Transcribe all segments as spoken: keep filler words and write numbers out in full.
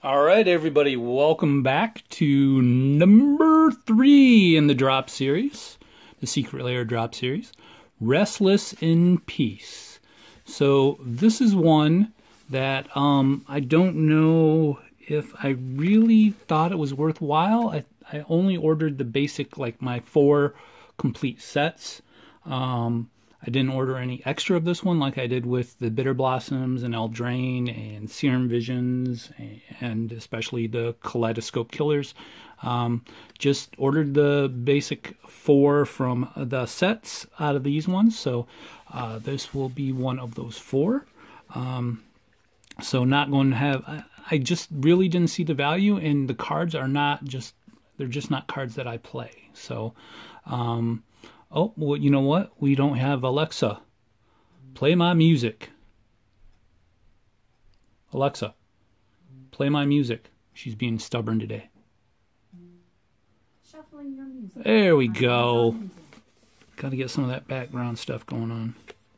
All right, everybody, welcome back to number three in the drop series, the Secret Lair drop series, Restless in Peace. So this is one that um, I don't know if I really thought it was worthwhile. I, I only ordered the basic, like my four complete sets. Um, I didn't order any extra of this one like I did with the Bitter Blossoms and Eldraine and Serum Visions and especially the Kaleidoscope Killers. Um, just ordered the basic four from the sets out of these ones. So uh, this will be one of those four. Um, so not going to have... I, I just really didn't see the value, and the cards are not just... They're just not cards that I play. So... Um, Oh, well, you know what? We don't have Alexa. Play my music. Alexa, play my music. She's being stubborn today. Shuffling your music. There we go. Got to get some of that background stuff going on.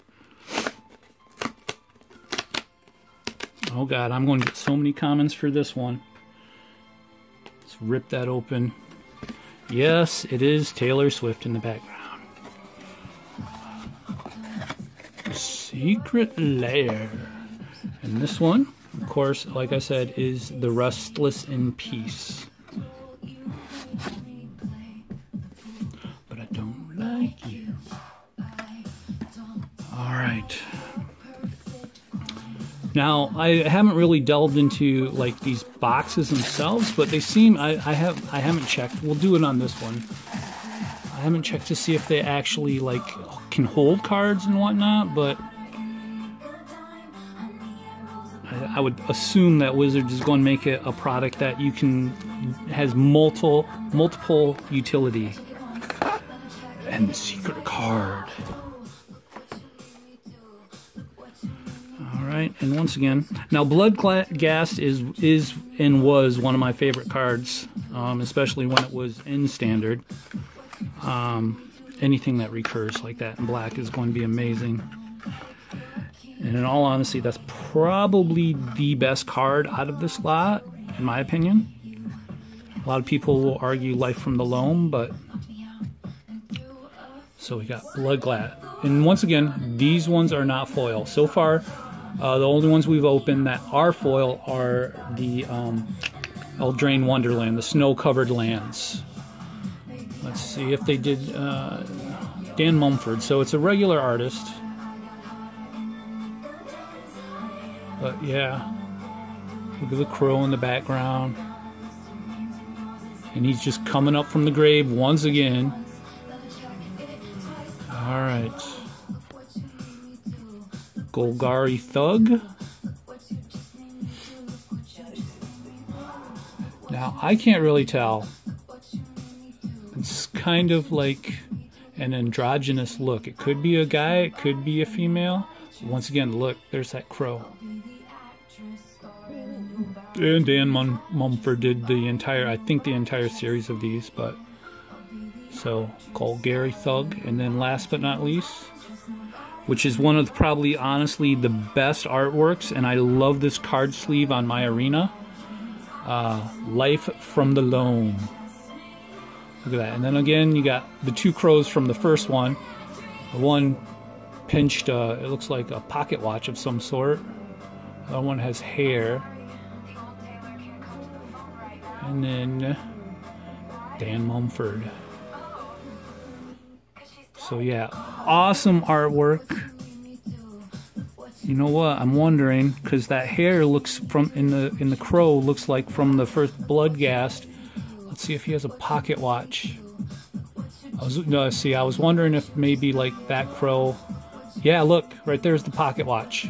Oh, God, I'm going to get so many comments for this one. Let's rip that open. Yes, it is Taylor Swift in the background. Secret Lair. And this one, of course, like I said, is the Restless in Peace. But I don't like you. Alright. Now, I haven't really delved into like these boxes themselves, but they seem I, I have I haven't checked. We'll do it on this one. I haven't checked to see if they actually like can hold cards and whatnot, but I would assume that Wizards is going to make it a product that you can has multiple multiple utility. And the secret card. All right, and once again, now Bloodghast is is and was one of my favorite cards, um, especially when it was in Standard. Um, anything that recurs like that in black is going to be amazing. And in all honesty, that's probably the best card out of this lot, in my opinion. A lot of people will argue Life from the Loam, but... So we got Bloodghast. And once again, these ones are not foil. So far, uh, the only ones we've opened that are foil are the um, Eldraine Wonderland, the snow-covered lands. Let's see if they did... Uh, Dan Mumford. So it's a regular artist. But yeah, look at the crow in the background. And he's just coming up from the grave once again. Alright. Golgari Thug. Now, I can't really tell. It's kind of like an androgynous look. It could be a guy, it could be a female. Once again, look, there's that crow. And Dan Mum Mumford did the entire, I think the entire series of these, but so Golgari Thug, and then last but not least, which is one of probably honestly the best artworks, and I love this card sleeve on my arena. Uh, Life from the Loam. Look at that, and then again you got the two crows from the first one. The one pinched, uh, it looks like a pocket watch of some sort. The other one has hair. And then Dan Mumford. So yeah, awesome artwork. You know what? I'm wondering because that hair looks from in the in the crow looks like from the first Bloodghast. Let's see if he has a pocket watch. I was no, see, I was wondering if maybe like that crow. Yeah, look, right there's the pocket watch.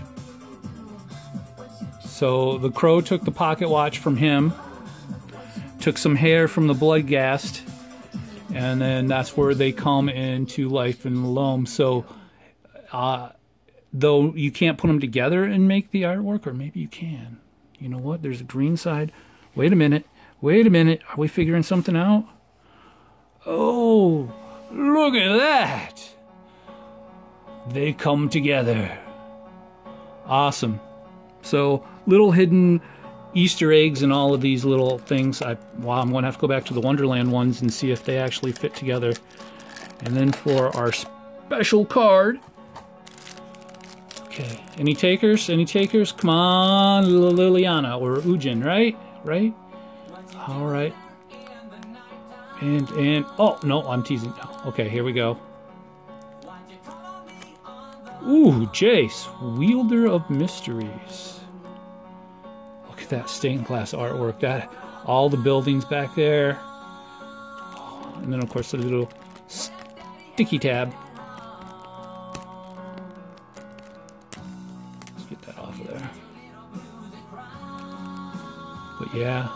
So the crow took the pocket watch from him. Took some hair from the Bloodghast, and then that's where they come into Life in the Loam. So, uh, though you can't put them together and make the artwork, or maybe you can. You know what? There's a green side. Wait a minute. Wait a minute. Are we figuring something out? Oh, look at that. They come together. Awesome. So, little hidden Easter eggs and all of these little things. I, wow, I'm going to have to go back to the Wonderland ones and see if they actually fit together. And then for our special card. Okay, any takers? Any takers? Come on, Liliana or Ujin, right? Right? All right. And, and, oh, no, I'm teasing. Okay, here we go. Ooh, Jace, Wielder of Mysteries. Look at that stained glass artwork. That, all the buildings back there. And then, of course, the little sticky tab. Let's get that off of there. But yeah.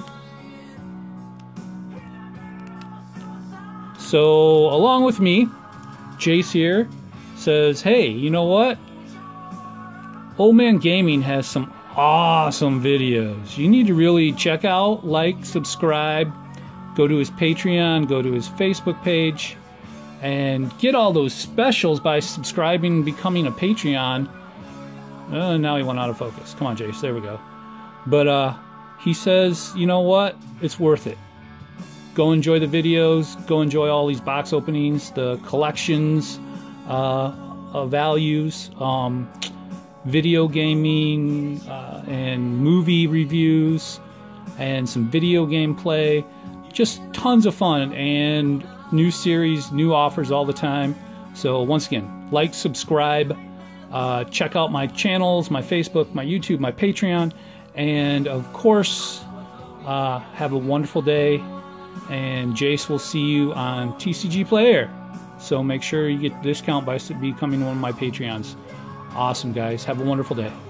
So, along with me, Jace here says, hey, you know what? Old Man Gaming has some awesome videos. You need to really check out, like, subscribe, go to his Patreon, go to his Facebook page, and get all those specials by subscribing and becoming a Patreon. Uh, now he went out of focus. Come on, Jace. There we go. But uh, he says, you know what? It's worth it. Go enjoy the videos. Go enjoy all these box openings, the collections, uh, uh, values, um, video gaming, uh, and movie reviews, and some video game play. Just tons of fun and new series, new offers all the time. So once again, like, subscribe, uh, check out my channels, my Facebook, my YouTube, my Patreon, and of course, uh, have a wonderful day. And Jace will see you on T C G Player. So make sure you get the discount by becoming one of my Patreons. Awesome, guys. Have a wonderful day.